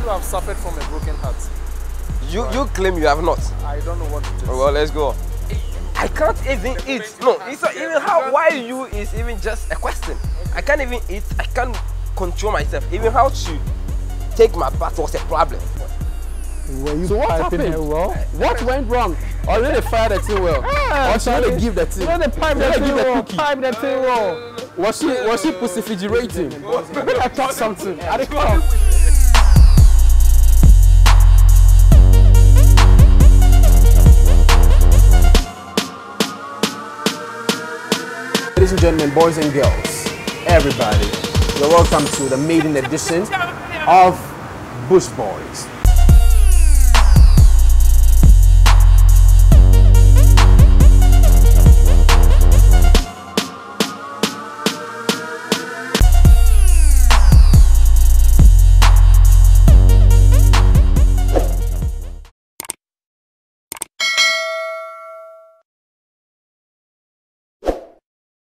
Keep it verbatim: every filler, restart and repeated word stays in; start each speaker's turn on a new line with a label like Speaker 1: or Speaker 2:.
Speaker 1: too have suffered from a broken heart.
Speaker 2: You you claim you have not.
Speaker 1: I don't know what it is.
Speaker 2: Well, let's go. I can't even eat. No, it's not even how. Why you is even just a question. I can't even eat. I can't control myself. Even how to take my bath was a problem.
Speaker 3: Were you
Speaker 4: So what
Speaker 3: piping
Speaker 4: happened?
Speaker 3: her well?
Speaker 4: What went wrong? Or did they fire the thing well?
Speaker 3: Ah,
Speaker 4: or she did they give the thing?
Speaker 3: You know the pipe
Speaker 4: Did
Speaker 3: the
Speaker 4: they
Speaker 3: thing
Speaker 4: give the
Speaker 3: well.
Speaker 4: cookie?
Speaker 3: Pipe the thing well.
Speaker 4: Was she was she pussyfigurating? Make I talk something. I didn't talk. Ladies and gentlemen, boys and girls, everybody, you're welcome to the maiden edition of Bush Boys.